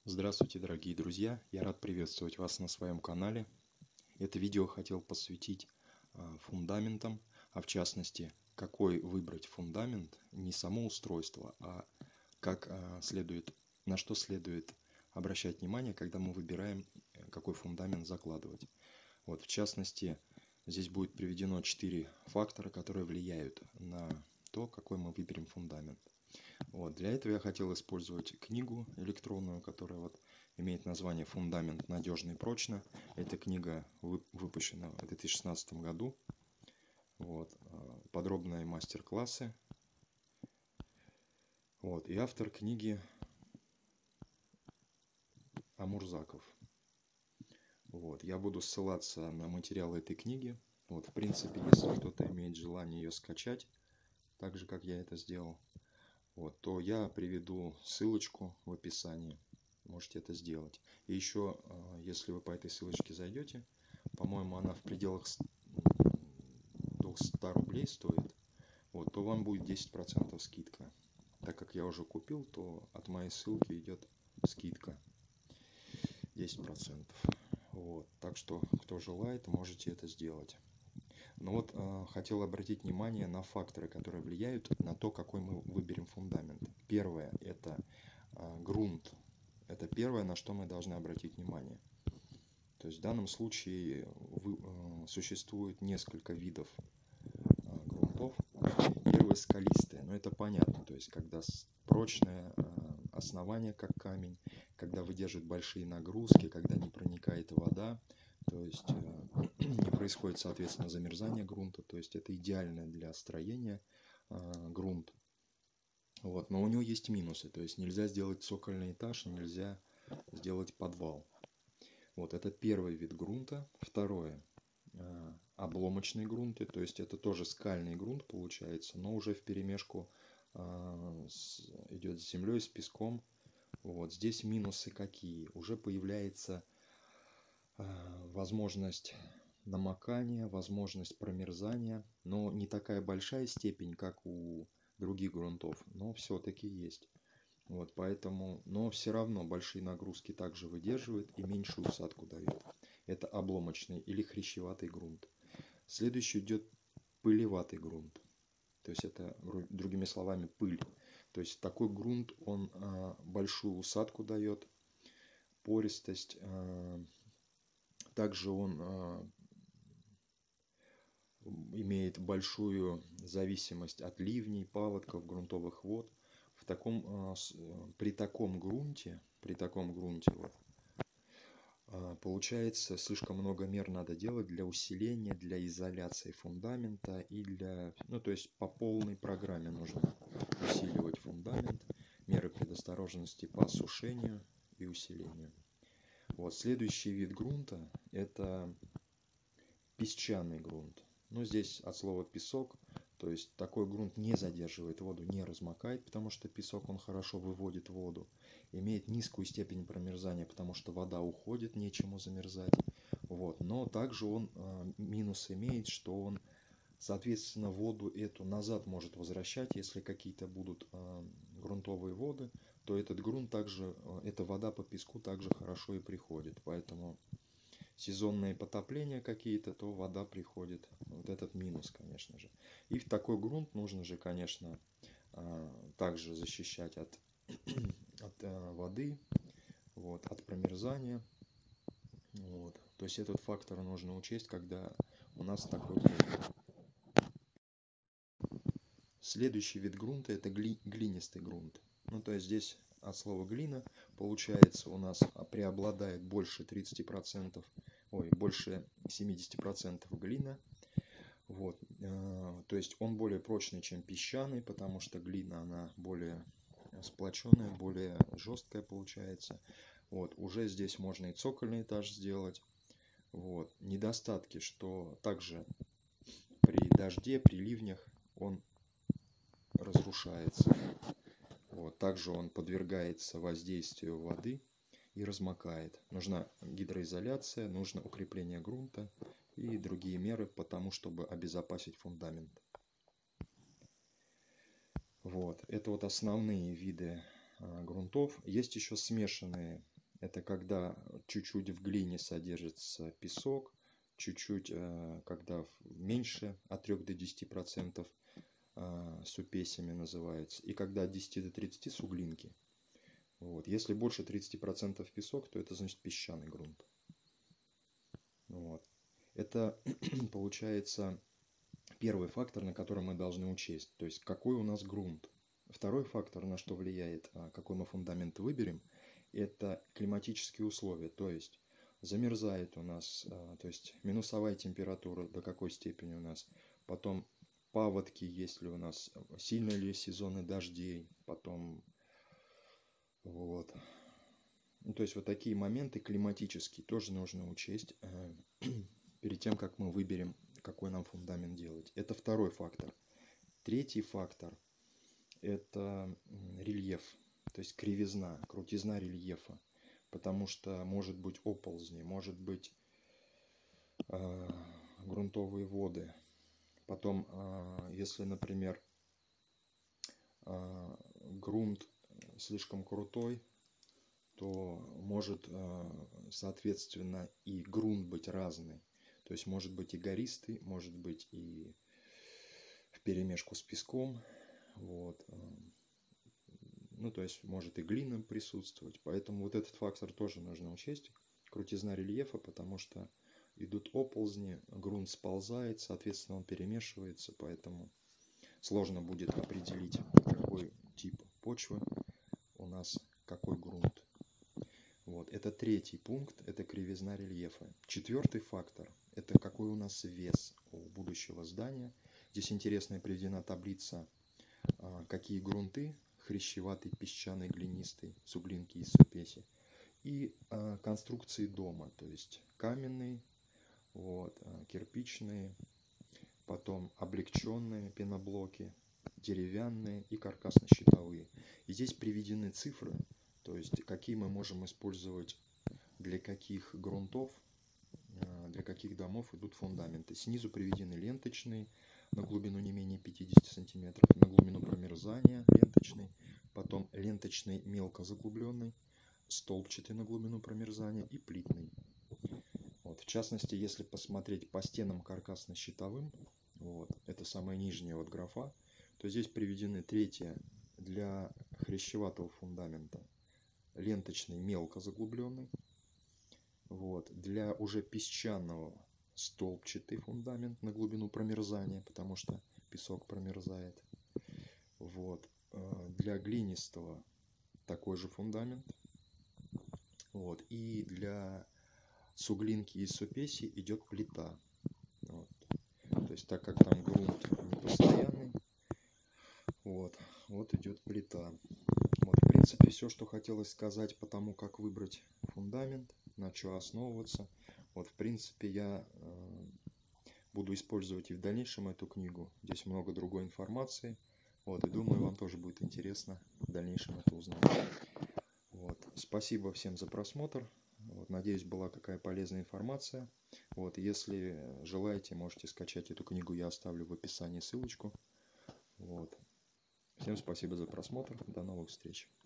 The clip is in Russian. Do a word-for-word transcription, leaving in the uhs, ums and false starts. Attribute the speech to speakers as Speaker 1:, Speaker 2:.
Speaker 1: Здравствуйте, дорогие друзья! Я рад приветствовать вас на своем канале. Это видео хотел посвятить а, фундаментам, а в частности, какой выбрать фундамент, не само устройство, а как а, следует, на что следует обращать внимание, когда мы выбираем, какой фундамент закладывать. Вот, в частности, здесь будет приведено четыре фактора, которые влияют на то, какой мы выберем фундамент. Вот, для этого я хотел использовать книгу электронную, которая вот имеет название «Фундамент надежно и прочно». Эта книга выпущена в две тысячи шестнадцатом году. Вот, подробные мастер-классы. Вот, и автор книги Амурзаков. Вот, я буду ссылаться на материалы этой книги. Вот, в принципе, если кто-то имеет желание ее скачать, так же, как я это сделал, вот, то я приведу ссылочку в описании. Можете это сделать. И еще, если вы по этой ссылочке зайдете, по-моему, она в пределах двухсот рублей стоит, вот, то вам будет десять процентов скидка. Так как я уже купил, то от моей ссылки идет скидка десять процентов. Вот, так что, кто желает, можете это сделать. Но вот э, хотел обратить внимание на факторы, которые влияют на то, какой мы выберем фундамент. Первое – это э, грунт. Это первое, на что мы должны обратить внимание. То есть в данном случае вы, э, существует несколько видов э, грунтов. Первый – скалистый, но это понятно. То есть когда прочное э, основание, как камень, когда выдерживает большие нагрузки, когда не проникает вода, то есть э, не происходит, соответственно, замерзание грунта. То есть это идеально для строения э, грунт. Вот. Но у него есть минусы. То есть нельзя сделать цокольный этаж, нельзя сделать подвал. Вот это первый вид грунта. Второе э, обломочные грунты. То есть это тоже скальный грунт получается, но уже вперемешку э, с, идет с землей, с песком. Вот. Здесь минусы какие? Уже появляется э, возможность намокания, возможность промерзания, но не такая большая степень, как у других грунтов, но все-таки есть. Вот, поэтому, но все равно большие нагрузки также выдерживает и меньшую усадку дает. Это обломочный или хрящеватый грунт. Следующий идет пылеватый грунт. То есть это, другими словами, пыль. То есть такой грунт, он а, большую усадку дает, пористость. А, также он а, имеет большую зависимость от ливней, паводков, грунтовых вод. В таком, при таком грунте, при таком грунте вот, получается, слишком много мер надо делать для усиления, для изоляции фундамента и для, ну, то есть по полной программе нужно усиливать фундамент, меры предосторожности по осушению и усилению. Вот, следующий вид грунта – это песчаный грунт. Ну, здесь от слова песок, то есть такой грунт не задерживает воду, не размокает, потому что песок, он хорошо выводит воду, имеет низкую степень промерзания, потому что вода уходит, нечему замерзать. Вот. Но также он э, минус имеет, что он, соответственно, воду эту назад может возвращать, если какие-то будут э, грунтовые воды, то этот грунт также, э, эта вода по песку также хорошо и приходит, поэтому сезонные потопления какие-то, то вода приходит. Вот этот минус, конечно же. И в такой грунт нужно же, конечно, также защищать от, от воды, вот, от промерзания. Вот. То есть этот фактор нужно учесть, когда у нас такой грунт. Следующий вид грунта – это гли, глинистый грунт. Ну, то есть здесь от слова глина получается у нас преобладает больше тридцати процентов, ой, больше семидесяти процентов глина. Вот. То есть он более прочный, чем песчаный, потому что глина, она более сплоченная, более жесткая получается. Вот. Уже здесь можно и цокольный этаж сделать. Вот. Недостатки, что также при дожде, при ливнях он разрушается. Вот. Также он подвергается воздействию воды и размокает. Нужна гидроизоляция, нужно укрепление грунта и другие меры по тому, чтобы обезопасить фундамент. Вот. Это вот основные виды а, грунтов. Есть еще смешанные Это когда чуть-чуть в глине содержится песок, чуть-чуть, когда меньше от трёх до десяти процентов с упесями называется, и когда от десяти до тридцати суглинки. Вот. Если больше тридцати процентов песок, то это значит песчаный грунт. Вот. Это получается первый фактор, на который мы должны учесть. То есть какой у нас грунт. Второй фактор, на что влияет, какой мы фундамент выберем, это климатические условия. То есть замерзает у нас, то есть минусовая температура до какой степени у нас. Потом паводки, есть ли у нас, сильные ли сезоны дождей. Потом вот. Ну, то есть вот такие моменты климатические тоже нужно учесть перед тем, как мы выберем, какой нам фундамент делать. Это второй фактор. Третий фактор – это рельеф, то есть кривизна, крутизна рельефа. Потому что может быть оползни, может быть э, грунтовые воды. Потом, э, если, например, э, грунт слишком крутой, то может, соответственно, и грунт быть разный. То есть может быть и гористый, может быть и вперемешку с песком. Вот. Ну, то есть может и глина присутствовать. Поэтому вот этот фактор тоже нужно учесть. Крутизна рельефа, потому что идут оползни, грунт сползает, соответственно, он перемешивается. Поэтому сложно будет определить, какой тип почвы у нас, какой грунт. Вот, это третий пункт, это кривизна рельефа. Четвертый фактор, это какой у нас вес у будущего здания. Здесь интересная приведена таблица, какие грунты: хрящеватый, песчаный, глинистый, суглинки и супеси. И конструкции дома, то есть каменные, вот, кирпичные, потом облегченные пеноблоки, деревянные и каркасно-щитовые. И здесь приведены цифры, то есть какие мы можем использовать, для каких грунтов, для каких домов идут фундаменты. Снизу приведены ленточные на глубину не менее пятидесяти сантиметров, на глубину промерзания ленточный, потом ленточный мелко заглубленный, столбчатый на глубину промерзания и плитный. Вот. В частности, если посмотреть по стенам каркасно-щитовым, вот, это самая нижняя вот графа, то здесь приведены: третье для хрящеватого фундамента ленточный мелко заглубленный, вот, для уже песчаного столбчатый фундамент на глубину промерзания, потому что песок промерзает, вот, для глинистого такой же фундамент, вот, и для суглинки и супеси идет плита. Вот. То есть так как там грунт не постоянный, вот, вот идет плита. Вот, в принципе, все, что хотелось сказать по тому, как выбрать фундамент, на что основываться. Вот, в принципе, я э, буду использовать и в дальнейшем эту книгу. Здесь много другой информации. Вот, и думаю, вам тоже будет интересно в дальнейшем это узнать. Вот. Спасибо всем за просмотр. Вот, надеюсь, была какая полезная информация. Вот, если желаете, можете скачать эту книгу, я оставлю в описании ссылочку. Вот. Всем спасибо за просмотр. До новых встреч.